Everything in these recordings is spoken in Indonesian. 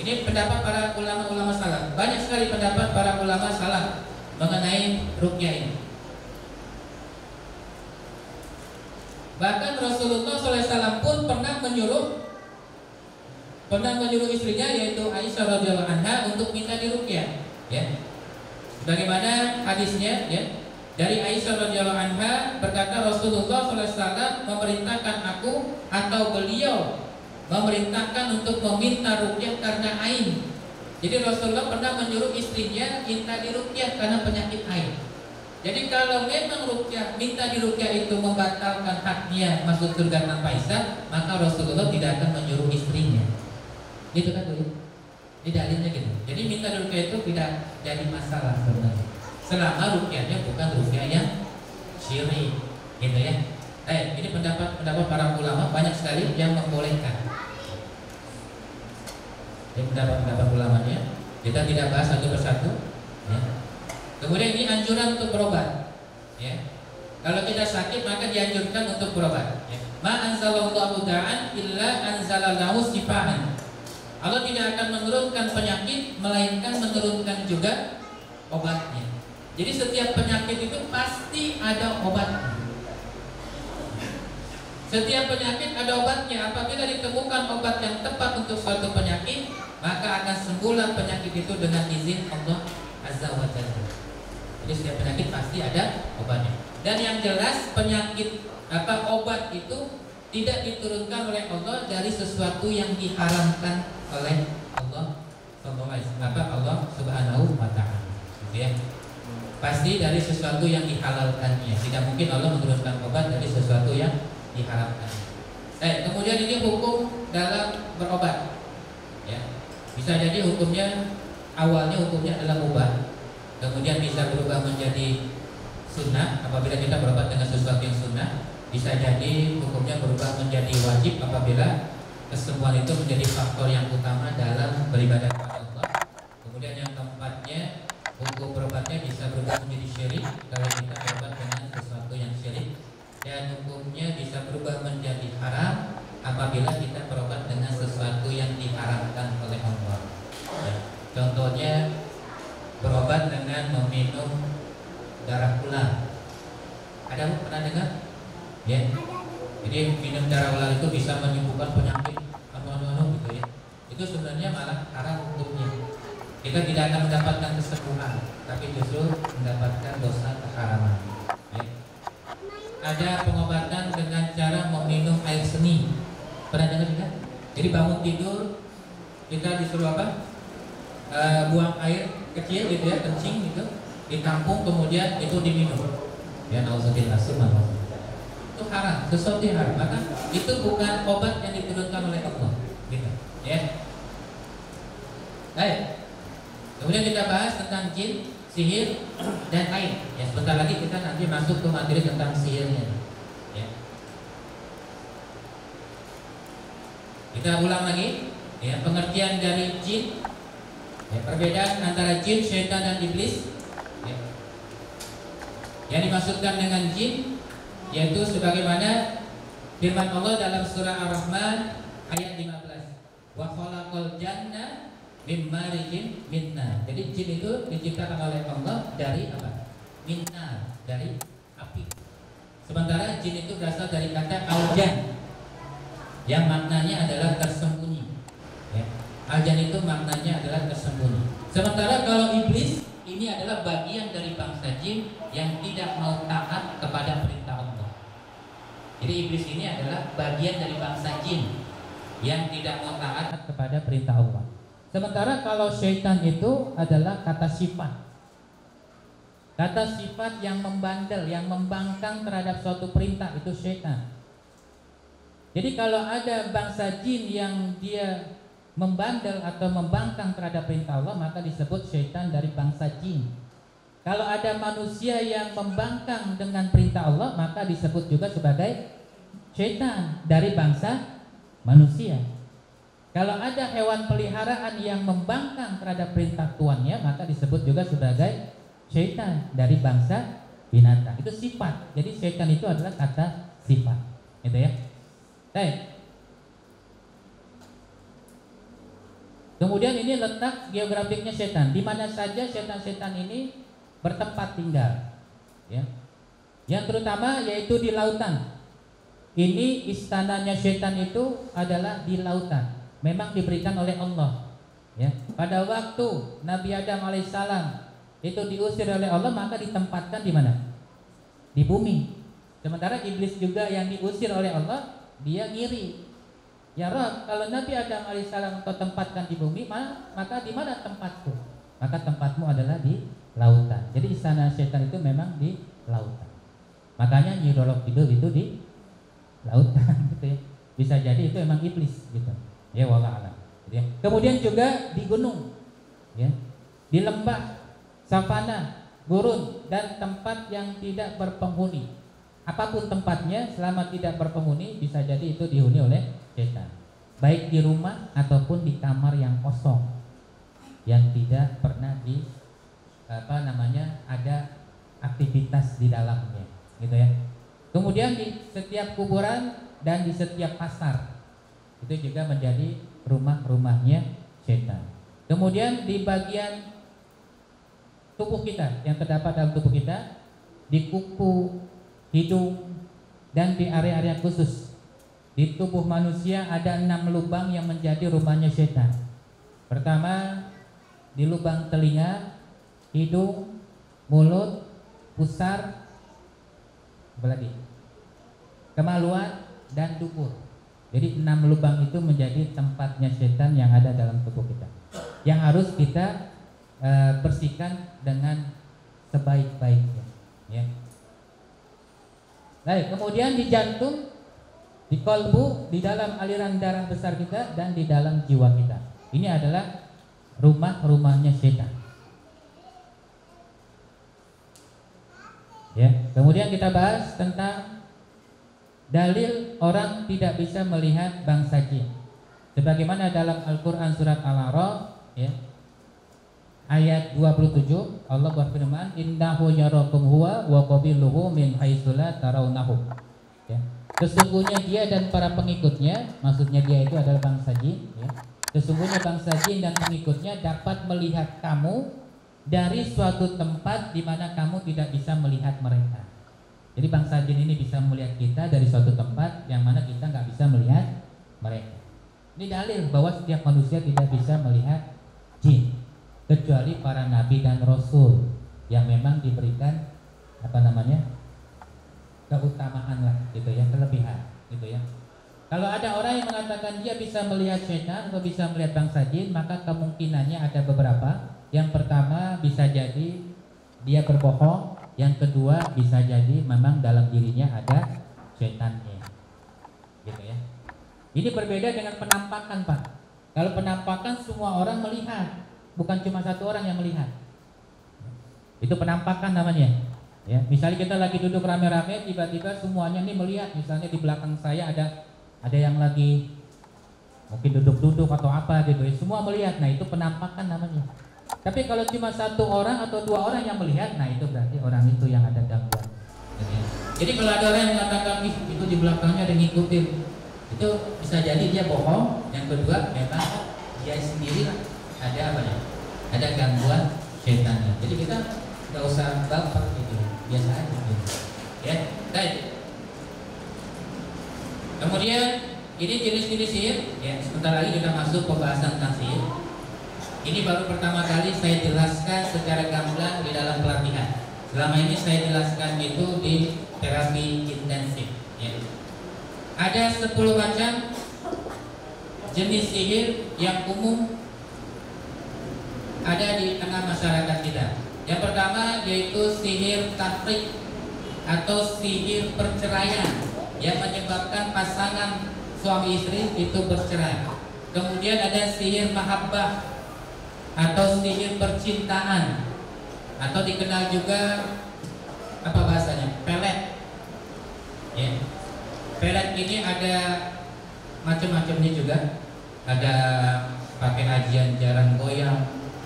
Ini pendapat para ulama-ulama salaf. Banyak sekali pendapat para ulama salaf mengenai ruqyah ini. Bahkan Rasulullah SAW pun pernah menyuruh istrinya, yaitu Aisyah radhiyallahu anha, untuk minta diruqyah. Ya. Bagaimana hadisnya? Ya. Dari Aisyah radhiyallahu anha berkata, Rasulullah SAW memerintahkan aku, atau beliau memerintahkan untuk meminta ruqyah karena ain. Jadi Rasulullah pernah menyuruh istrinya minta diruqyah karena penyakit ain. Jadi kalau memang minta diruqyah itu membatalkan haknya masuk surga tanpa hisab, maka Rasulullah tidak akan menyuruh istrinya. Gitu kan dulu? Ini dalilnya gitu. Jadi minta diruqyah itu tidak jadi masalah sebenarnya, selama ruqyahnya bukan ruqyah yang syirik, gitu ya. Ini pendapat para ulama, banyak sekali yang membolehkan. Ini pendapat ulamanya. Kita tidak bahas satu persatu. Ya. Kemudian ini anjuran untuk berobat. Ya. Kalau kita sakit maka dianjurkan untuk berobat. Ya. Ma anzalallahu da'an illa anzalallahu sifaan. Allah tidak akan menurunkan penyakit melainkan menurunkan juga obatnya. Jadi setiap penyakit itu pasti ada obatnya. Setiap penyakit ada obatnya. Apabila ditemukan obat yang tepat untuk suatu penyakit, maka akan sembuhlah penyakit itu dengan izin Allah Azza wa Jalla. Jadi setiap penyakit pasti ada obatnya. Dan yang jelas penyakit obat itu tidak diturunkan oleh Allah dari sesuatu yang diharamkan oleh Allah Allah Subhanahu wa Ta'ala. Gitu ya. Pasti dari sesuatu yang dihalalkannya. Tidak mungkin Allah menurunkan obat dari sesuatu yang diharapkan. Kemudian ini hukum dalam berobat. Ya. Bisa jadi hukumnya awalnya hukumnya adalah mubah, kemudian bisa berubah menjadi sunnah apabila kita berobat dengan sesuatu yang sunnah. Bisa jadi hukumnya berubah menjadi wajib apabila kesembuhan itu menjadi faktor yang utama dalam beribadah kepada Allah. Kemudian yang keempatnya, hukum berobatnya bisa berubah menjadi syirik kalau kita berobat dengan sesuatu yang syirik. Dan hukumnya bisa berubah menjadi haram apabila kita berobat dengan sesuatu yang diharamkan oleh Allah. Ya. Contohnya berobat dengan meminum darah ular. Ada pernah dengar? Ya. Jadi minum darah ular itu bisa menyembuhkan penyakit gitu ya. Itu sebenarnya malah haram hukumnya. Kita tidak akan mendapatkan kesembuhan, tapi justru mendapatkan dosa keharaman. Ya. Ada pengobatan dengan cara meminum air seni. Pernah dengar juga? Jadi bangun tidur kita disuruh apa? Buang air kecil gitu ya, kencing gitu, ditampung kemudian itu diminum. Ya nauzubillah subhanallah. Itu haram, sesuatu yang haram. Maka itu bukan obat yang diturunkan oleh Allah. Gitu. Ya. Baik. Kemudian kita bahas tentang jin, sihir, dan ain. Ya, sebentar lagi kita nanti masuk ke materi tentang sihirnya. Ya. Kita ulang lagi. Ya, pengertian dari jin. Ya, perbedaan antara jin, syaitan, dan iblis. Ya. Yang dimaksudkan dengan jin yaitu sebagaimana firman Allah dalam surah Ar-Rahman ayat 15. Wa khalaqal janna min marijin min nar. Jadi jin itu diciptakan oleh Allah dari apa? Min nar, dari api. Sementara jin itu berasal dari kata aljan yang maknanya adalah tersembunyi. Ya. Aljan itu maknanya adalah tersembunyi. Sementara kalau iblis ini adalah bagian dari bangsa jin yang tidak mau taat kepada perintah Allah. Jadi iblis ini adalah bagian dari bangsa jin yang tidak mau taat kepada perintah Allah. Sementara kalau syaitan itu adalah kata sifat. Kata sifat yang membandel, yang membangkang terhadap suatu perintah, itu syaitan. Jadi kalau ada bangsa jin yang dia membandel atau membangkang terhadap perintah Allah, maka disebut syaitan dari bangsa jin. Kalau ada manusia yang membangkang dengan perintah Allah, maka disebut juga sebagai syaitan dari bangsa manusia. Kalau ada hewan peliharaan yang membangkang terhadap perintah tuannya, maka disebut juga sebagai syaitan dari bangsa binatang. Itu sifat. Jadi syaitan itu adalah kata sifat. Gitu ya. Baik. Kemudian ini letak geografiknya setan, di mana saja setan-setan ini bertempat tinggal, ya. Yang terutama yaitu di lautan. Ini istananya setan itu adalah di lautan. Memang diberikan oleh Allah, ya. Pada waktu Nabi Adam alaihissalam itu diusir oleh Allah, maka ditempatkan di mana? Di bumi. Sementara iblis juga yang diusir oleh Allah, dia ngiri. Ya Rabb, kalau Nabi Adam alaihissalam kau tempatkan di bumi, maka di mana tempatku? Maka tempatmu adalah di lautan. Jadi istana setan itu memang di lautan. Makanya Nyi Roro Kidul itu di lautan gitu ya. Bisa jadi itu memang iblis gitu. Ya wallah alam. Ya. Kemudian juga di gunung, ya, di lembah, savana, gurun, dan tempat yang tidak berpenghuni. Apapun tempatnya, selama tidak berpenghuni, bisa jadi itu dihuni oleh setan. Baik di rumah ataupun di kamar yang kosong, yang tidak pernah ada aktivitas di dalamnya, gitu ya. Kemudian di setiap kuburan dan di setiap pasar itu juga menjadi rumah-rumahnya setan. Kemudian di bagian tubuh kita yang terdapat dalam tubuh kita, di kuku, hidung, dan di area-area khusus di tubuh manusia ada 6 lubang yang menjadi rumahnya setan. Pertama, di lubang telinga, hidung, mulut, pusar, apalagi, kemaluan, dan dubur. Jadi 6 lubang itu menjadi tempatnya setan yang ada dalam tubuh kita, yang harus kita bersihkan dengan sebaik-baiknya, ya. Baik, kemudian di jantung, di kolbu, di dalam aliran darah besar kita, dan di dalam jiwa kita. Ini adalah rumah-rumahnya setan. Ya, kemudian kita bahas tentang dalil orang tidak bisa melihat bangsa jin. Sebagaimana dalam Al-Qur'an surat Al-A'raf, ya, ayat 27, Allah berfirman, "Innahu yarakum huwa wa qabiluhu min haitsu la tarawnahum." Ya. Sesungguhnya dia dan para pengikutnya, maksudnya dia itu adalah bangsa jin, ya. Sesungguhnya bangsa jin dan pengikutnya dapat melihat kamu dari suatu tempat di mana kamu tidak bisa melihat mereka. Jadi bangsa jin ini bisa melihat kita dari suatu tempat yang mana kita nggak bisa melihat mereka. Ini dalil bahwa setiap manusia tidak bisa melihat jin, kecuali para nabi dan rasul yang memang diberikan keutamaan lah, gitu ya, kelebihan, gitu ya. Kalau ada orang yang mengatakan dia bisa melihat setan atau bisa melihat bangsa jin, maka kemungkinannya ada beberapa. Yang pertama, bisa jadi dia berbohong. Yang kedua, bisa jadi memang dalam dirinya ada setannya, gitu ya. Ini berbeda dengan penampakan, Pak. Kalau penampakan semua orang melihat, bukan cuma satu orang yang melihat. Itu penampakan namanya. Ya, misalnya kita lagi duduk rame-rame, tiba-tiba semuanya nih melihat. Misalnya di belakang saya ada yang lagi mungkin duduk-duduk atau apa gitu ya. Semua melihat. Nah, itu penampakan namanya. Tapi kalau cuma satu orang atau dua orang yang melihat, nah itu berarti orang itu yang ada gangguan. Jadi kalau ada orang yang mengatakan itu di belakangnya ada ngikutin, itu bisa jadi dia bohong. Yang kedua, memang dia sendiri ada gangguan setannya. Jadi kita nggak usah baper gitu, biasa aja gitu. Ya, baik. Kemudian ini jenis-jenis sihir. Ya, sebentar lagi kita masuk pembahasan tentang sihir. Ini baru pertama kali saya jelaskan secara gamblang di dalam pelatihan. Selama ini saya jelaskan itu di terapi intensif, ya. Ada 10 macam jenis sihir yang umum ada di tengah masyarakat kita. Yang pertama yaitu sihir tafrik atau sihir perceraian yang menyebabkan pasangan suami istri itu bercerai. Kemudian ada sihir mahabbah atau sihir percintaan, atau dikenal juga apa bahasanya, pelet. Ya. Pelet ini ada macam-macamnya juga. Ada pakai ajian jarang goyang.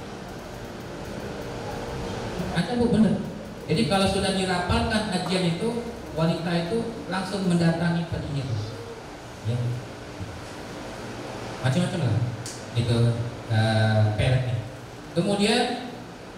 Ada Bu, bener. Jadi kalau sudah dirapalkan ajian itu, wanita itu langsung mendatangi penyihir. Ya. Macam-macam lah. itu peletnya. Kemudian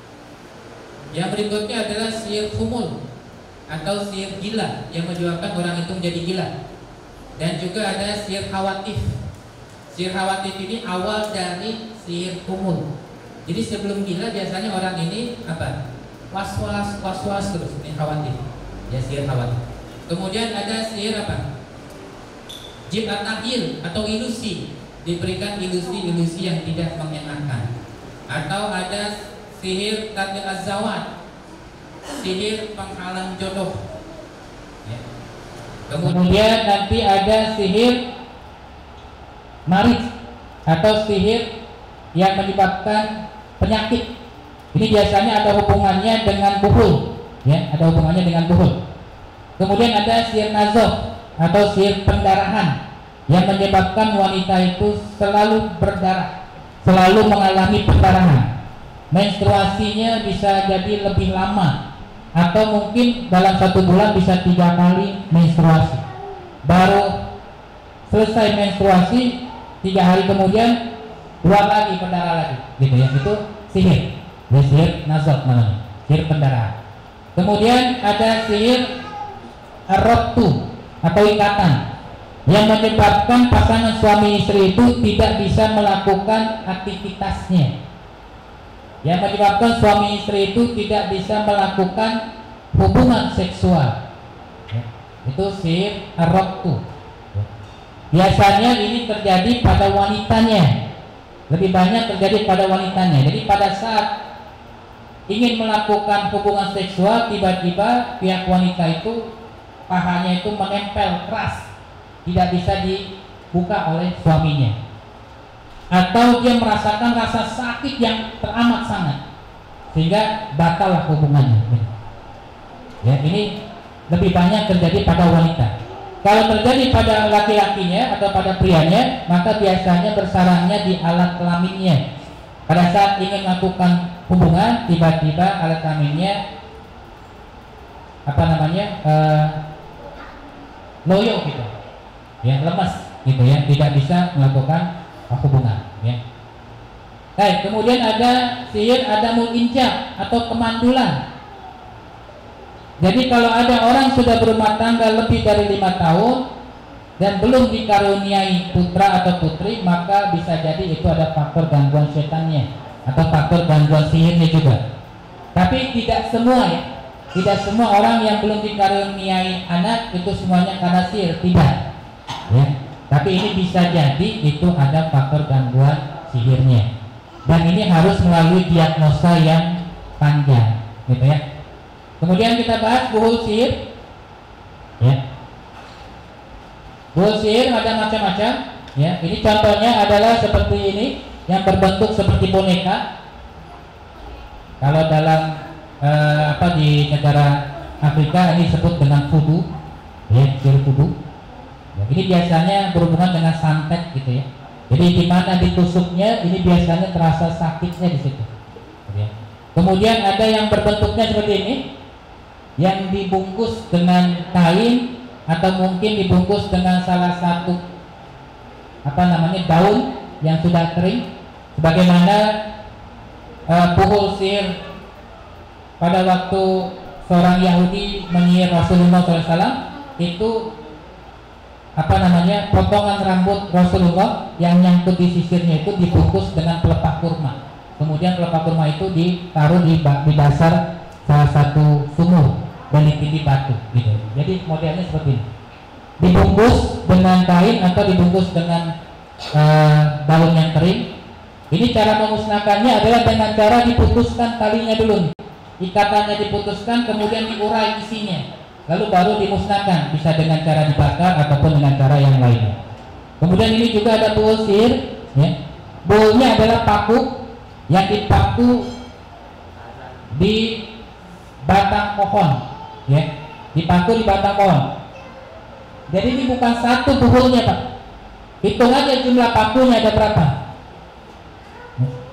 yang berikutnya adalah sihir khumul atau sihir gila yang menyebabkan orang itu menjadi gila. Dan juga ada sihir khawatif. Sihir khawatif ini awal dari sihir khumul. Jadi sebelum gila biasanya orang ini apa? Was-was terus, ini khawatif. Ya, sihir khawatif. Kemudian ada sihir apa? Jin at-tahyil atau ilusi, diberikan ilusi-ilusi yang tidak mengenakan. Atau ada sihir tadil az-zawat, sihir penghalang jodoh. Ya. Kemudian nanti ada sihir marid atau sihir yang menyebabkan penyakit. Ini biasanya ada hubungannya dengan buhul, ya, ada hubungannya dengan buhul. Kemudian ada sihir nazoh atau sihir pendarahan yang menyebabkan wanita itu selalu berdarah, selalu mengalami pendarahan. Menstruasinya bisa jadi lebih lama, atau mungkin dalam 1 bulan bisa 3 kali menstruasi. Baru selesai menstruasi 3 hari kemudian 2 lagi berdarah lagi, gitu ya. Itu sihir, ya, sihir nazar namanya, sihir pendarahan. Kemudian ada sihir ar-rabtu atau ikatan yang menyebabkan pasangan suami istri itu tidak bisa melakukan aktivitasnya, yang menyebabkan suami istri itu tidak bisa melakukan hubungan seksual, ya. Itu sihir ar-rabtu. Biasanya ini terjadi pada wanitanya, lebih banyak terjadi pada wanitanya. Jadi pada saat ingin melakukan hubungan seksual, tiba-tiba pihak wanita itu pahanya itu menempel keras, tidak bisa dibuka oleh suaminya, atau dia merasakan rasa sakit yang teramat sangat sehingga batallah hubungannya. Ya, ini lebih banyak terjadi pada wanita. Kalau terjadi pada laki-lakinya atau pada prianya, maka biasanya bersarangnya di alat kelaminnya. Pada saat ingin melakukan hubungan, tiba-tiba alat kelaminnya loyo gitu, ya, lemas gitu ya, tidak bisa melakukan hubungan, ya. Baik, kemudian ada sihir adamul injab atau kemandulan. Jadi kalau ada orang sudah berumah tangga lebih dari 5 tahun dan belum dikaruniai putra atau putri, maka bisa jadi itu ada faktor gangguan setannya atau faktor gangguan sihirnya juga. Tapi tidak semua, ya, tidak semua orang yang belum dikaruniai anak itu semuanya karena sihir, tidak, ya. Tapi ini bisa jadi itu ada faktor gangguan sihirnya, dan ini harus melalui diagnosa yang panjang, gitu ya. Kemudian kita bahas buhul sihir, ya. Buhul sihir ada macam-macam, ya. Ini contohnya adalah seperti ini yang berbentuk seperti boneka. Kalau dalam di negara Afrika ini disebut dengan voodoo, ya, sihir voodoo. Ya, ini biasanya berhubungan dengan santet, gitu ya. Jadi di mana ditusuknya ini biasanya terasa sakitnya di situ. Ya. Kemudian ada yang berbentuknya seperti ini, yang dibungkus dengan kain atau mungkin dibungkus dengan salah satu daun yang sudah kering, sebagaimana buhul sihir pada waktu seorang Yahudi menyihir Rasulullah SAW, itu potongan rambut Rasulullah yang nyangkut di sisirnya itu dibungkus dengan pelepah kurma. Kemudian pelepah kurma itu ditaruh di dasar salah satu sumur dan ditindih batu, gitu. Jadi modelnya seperti ini, dibungkus dengan kain atau dibungkus dengan daun yang kering. Ini cara memusnahkannya adalah dengan cara diputuskan talinya dulu, ikatannya diputuskan, kemudian diurai isinya, lalu baru dimusnahkan, bisa dengan cara dibakar ataupun dengan cara yang lainnya. Kemudian ini juga ada buhul sihir, ya. Buhulnya adalah paku yang dipaku di batang pohon, ya, dipaku di batang pohon. Jadi ini bukan satu buhulnya, Pak. Hitung aja jumlah pakunya ada berapa.